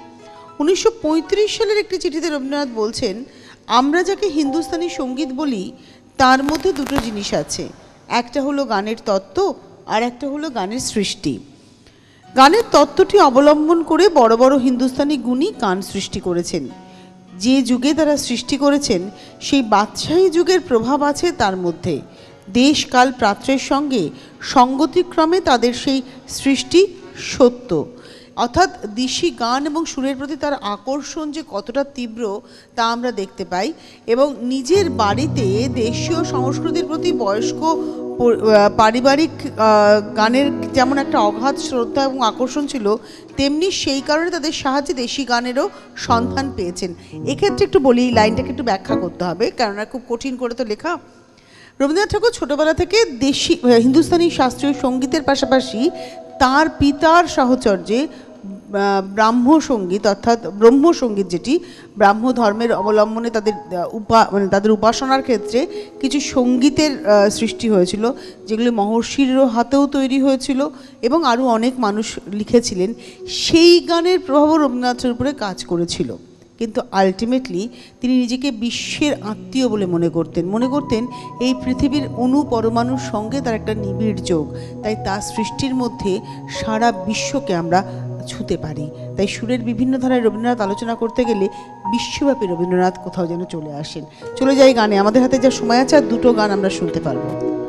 1935 সালের একটি চিঠিতে রবীন্দ্রনাথ বলছেন, আমরা যাকে হিন্দুস্তানি সঙ্গীত বলি তার মধ্যে দুটো জিনিস আছে, একটা হলো গানের তত্ত্ব আর একটা হলো গানের সৃষ্টি। গানের তত্ত্বটি অবলম্বন করে বড় বড় হিন্দুস্তানি গুণী গান সৃষ্টি করেছেন। যে যুগে তারা সৃষ্টি করেছেন সেই বাদশাহী যুগের প্রভাব আছে তার মধ্যে। দেশ কাল পাত্রের সঙ্গে সঙ্গতিক্রমে তাদের সেই সৃষ্টি সত্য, অর্থাৎ দেশি গান এবং সুরের প্রতি তার আকর্ষণ যে কতটা তীব্র তা আমরা দেখতে পাই। এবং নিজের বাড়িতে দেশীয় সংস্কৃতির প্রতি বয়স্ক পারিবারিক গানের যেমন একটা অগাধ শ্রদ্ধা এবং আকর্ষণ ছিল, তেমনি সেই কারণে তাদের সাহায্যে দেশি গানেরও সন্ধান পেয়েছেন। এক্ষেত্রে একটু বলি, এই লাইনটাকে একটু ব্যাখ্যা করতে হবে, কেননা খুব কঠিন করে তো লেখা। রবীন্দ্রনাথ ঠাকুর ছোটোবেলা থেকে দেশি হিন্দুস্তানি শাস্ত্রীয় সঙ্গীতের পাশাপাশি তার পিতার সাহচর্যে ব্রাহ্মসঙ্গীত অর্থাৎ ব্রহ্মসঙ্গীত, যেটি ব্রাহ্ম ধর্মের অবলম্বনে তাদের উপাসনার ক্ষেত্রে কিছু সঙ্গীতের সৃষ্টি হয়েছিল, যেগুলি মহর্ষিরও হাতেও তৈরি হয়েছিল এবং আরও অনেক মানুষ লিখেছিলেন। সেই গানের প্রভাবও রবীন্দ্রনাথের উপরে কাজ করেছিল, কিন্তু আলটিমেটলি তিনি নিজেকে বিশ্বের আত্মীয় বলে মনে করতেন এই পৃথিবীর অণু পরমাণুর সঙ্গে তার একটা নিবিড় যোগ, তাই তার সৃষ্টির মধ্যে সারা বিশ্বকে আমরা ছুঁতে পারি। তাই সুরের বিভিন্ন ধারায় রবীন্দ্রনাথ আলোচনা করতে গেলে বিশ্বব্যাপী রবীন্দ্রনাথ কোথাও যেন চলে আসেন। চলে যাই গানে, আমাদের হাতে যা সময় আছে আর দুটো গান আমরা শুনতে পারবো।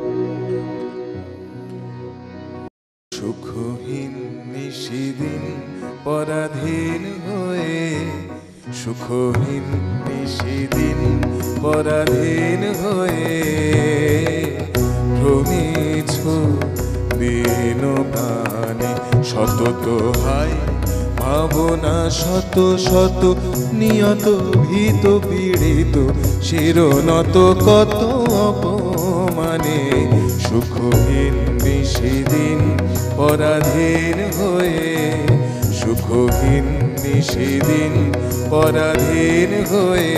সুখহীন নিশিদিন পরাধীন হয়ে, সুখহীন নিশিদিন পরাধীন হয়ে ভ্রমিছ দিন প্রাণে, শতত হায় ভাবনা শত শত নিয়ত ভীত পীড়িত শিরনত কত অপমানে। সুখহীন নিশিদিন পরাধীন হয়ে, সুখহীন নিশিদিন পরাধীন হয়ে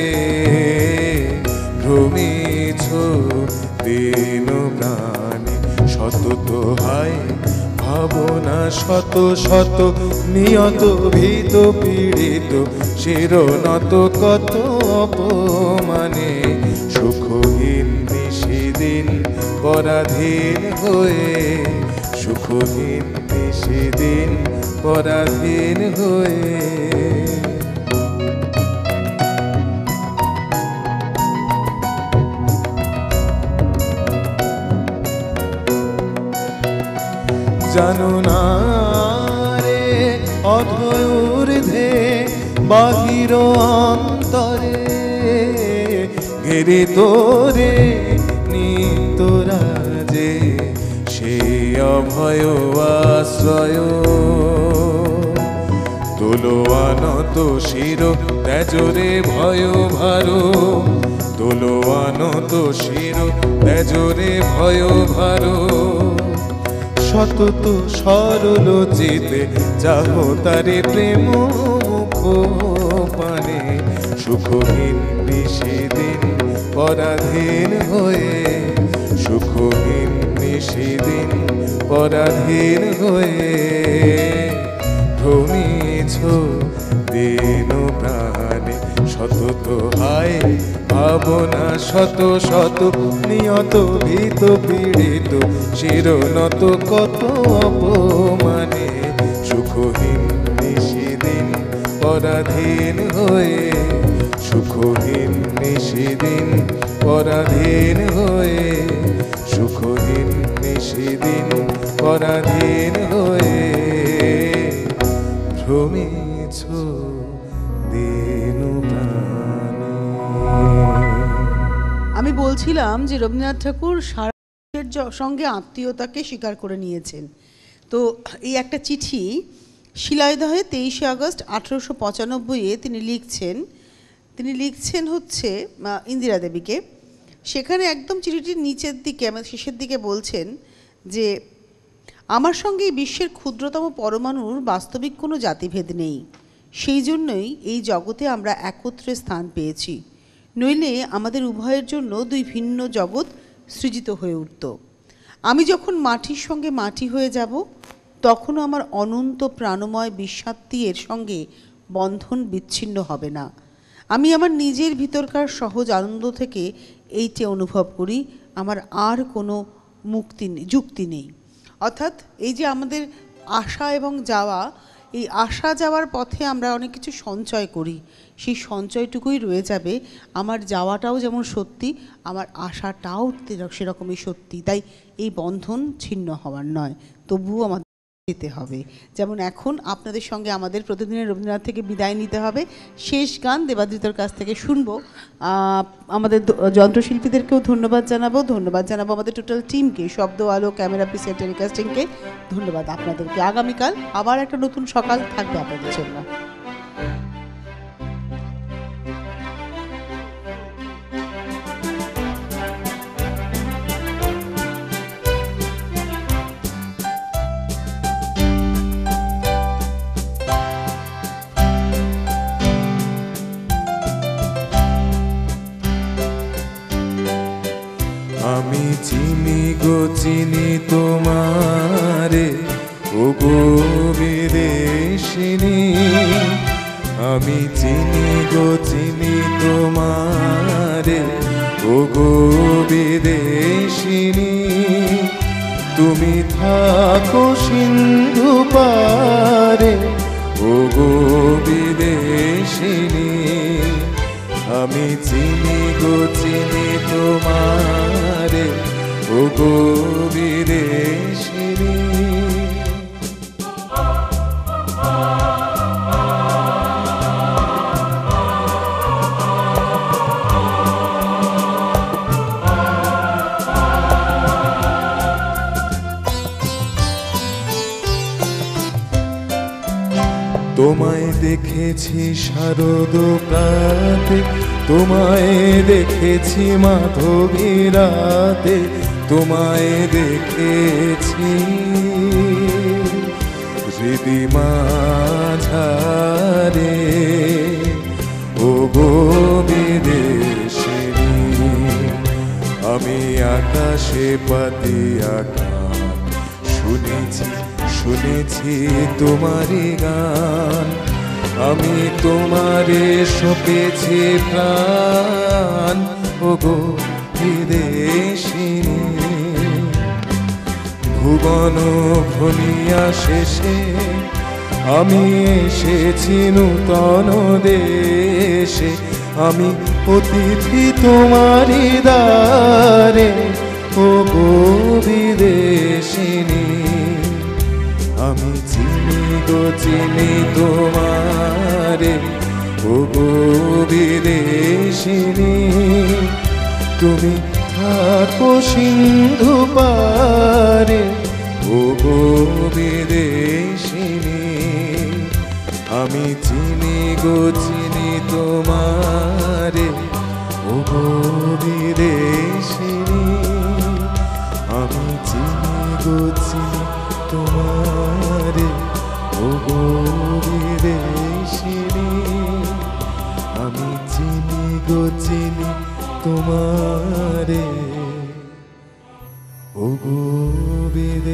ভ্রমিছ দিন প্রাণে, শতত হায় ভাবনা শত শত নিয়ত ভীত পীড়িত শিরনত কত অপমানে সুখহীন নিশিদিন পরাধীন হয়ে সুখহীন নিশিদিন পরাধীন হয়ে জানো না রে অধয় ঊর্ধ্বে বাহির অন্তরে ঘেরে তোরে নিতরাজে সেই অভয় আশ্রয় তোলো আনত শির তেজরে ভয় ভারো তোলো আনত শির তেজরে ভয় ভারো সতত সরল চিতে চাহো তারে প্রেম মুখ পানে সুখহীন নিশিদিন পরাধীন হয়ে সুখহীন নিশিদিন পরাধীন হয়ে ভ্রমিছ দিন প্রাণে সতত হায় ভাবনা শত শত নিয়ত ভীত পীড়িত শিরনত কত অপমানে সুখহীন নিশিদিন পরাধীন হয়ে সুখহীন নিশিদিন পরাধীন হয়ে সুখহীন নিশিদিন পরাধীন হয়ে ভ্রমিছ দিন প্রাণে। আমি বলছিলাম যে রবীন্দ্রনাথ ঠাকুর সারা বিশ্বের সঙ্গে আত্মীয়তাকে স্বীকার করে নিয়েছেন। তো এই একটা চিঠি শিলাইদহে 23 আগস্ট 1895-এ তিনি লিখছেন হচ্ছে ইন্দিরা দেবীকে। সেখানে একদম চিঠিটির নিচের দিকে শেষের দিকে বলছেন যে আমার সঙ্গে এই বিশ্বের ক্ষুদ্রতম পরমাণুর বাস্তবিক কোনো জাতিভেদ নেই, সেই জন্যই এই জগতে আমরা একত্রে স্থান পেয়েছি, নইলে আমাদের উভয়ের জন্য দুই ভিন্ন জগৎ সৃজিত হয়ে উঠত। আমি যখন মাটির সঙ্গে মাটি হয়ে যাব তখনও আমার অনন্ত প্রাণময় বিশ্বাত্মীয়ের সঙ্গে বন্ধন বিচ্ছিন্ন হবে না। আমি আমার নিজের ভিতরকার সহজ আনন্দ থেকে এইটা অনুভব করি, আমার আর কোনো যুক্তি নেই। অর্থাৎ এই যে আমাদের আসা এবং যাওয়া, এই আসা যাওয়ার পথে আমরা অনেক কিছু সঞ্চয় করি, সেই সঞ্চয়টুকুই রয়ে যাবে। আমার যাওয়াটাও যেমন সত্যি, আমার আশাটাও সেরকমই সত্যি। তাই এই বন্ধন ছিন্ন হওয়ার নয়, তবুও আমাদের যেতে হবে। যেমন এখন আপনাদের সঙ্গে আমাদের প্রতিদিনের রবীন্দ্রনাথ থেকে বিদায় নিতে হবে। শেষ গান দেবাদ্রিতর কাছ থেকে শুনবো। আমাদের যন্ত্রশিল্পীদেরকেও ধন্যবাদ জানাবো আমাদের টোটাল টিমকে, শব্দ, আলো, ক্যামেরা, পিসিআর, টেলিকাস্টিংকে ধন্যবাদ আপনাদেরকে। আগামীকাল আবার একটা নতুন সকাল থাকবে আপনাদের জন্য। আমি চিনি গো চিনি তোমারে ও গো বিদেশিনী, আমি চিনি গো চিনি তোমারে ও গো বিদেশিনী। তুমি থাকো সিন্ধু পারে ও গো বিদেশিনী, আমি চিনি গো চিনি তোমারে ও গো বিদেশিনী। তোমায় দেখেছি শারদ প্রাতে, তোমায় দেখেছি মাধবী রাতে, তোমায় দেখেছি হৃদি মাঝারে ও গো বিদেশিনী। আমি আকাশে পাতিয়া গান শুনেছি শুনেছি তোমারই গান, আমি তোমারে সপেছি প্রাণ, ওগো বিদেশিনী। ভুবন ভুলিয়া শেষে আমি এসেছি নূতন দেশে, আমি অতিথি তোমারি দ্বারে, ওগো বিদেশিনী। আমি চিনি গো চিনি তোমারে, ওগো বিদেশিনী। তুমি থাকো সিন্ধু পারে, ওগো বিদেশিনী। আমি চিনি গো চিনি তোমারে, ওগো বিদেশিনী। আমি চিনি গো চিনি তোমারে, ওগো বিদেশিনী। আমি চিনি গো চিনি তোমারে, ওগো বিদেশিনী।